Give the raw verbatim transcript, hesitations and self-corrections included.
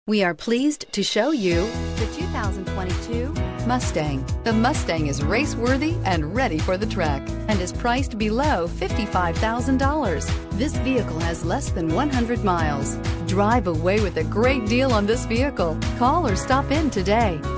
We are pleased to show you the two thousand twenty-two Mustang. The Mustang is race-worthy and ready for the track and is priced below fifty-five thousand dollars. This vehicle has less than one hundred miles. Drive away with a great deal on this vehicle. Call or stop in today.